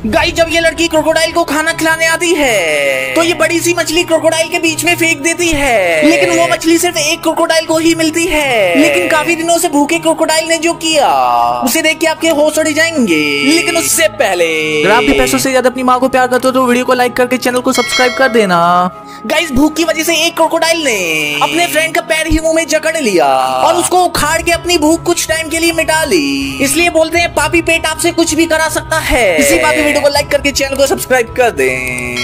Guys जब ये लड़की क्रोकोडाइल को खाना खिलाने आती है तो ये बड़ी सी मछली क्रोकोडाइल के बीच में फेंक देती है, लेकिन वो मछली सिर्फ एक क्रोकोडाइल को ही मिलती है। लेकिन काफी दिनों से भूखे क्रोकोडाइल ने जो किया उसे देख के आपके होश उड़ जाएंगे। लेकिन उससे पहले अगर आप भी पैसों से ज्यादा अपनी माँ को प्यार करते हो तो वीडियो को लाइक करके चैनल को सब्सक्राइब कर देना। गाइस भूख की वजह से एक क्रोकोडाइल ने अपने फ्रेंड का पैर ही मुंह में जकड़ लिया और उसको उखाड़ के अपनी भूख कुछ टाइम के लिए मिटा ली। इसलिए बोलते हैं पापी पेट आपसे कुछ भी करा सकता है। इसी बात पे वीडियो को लाइक करके चैनल को सब्सक्राइब कर दें।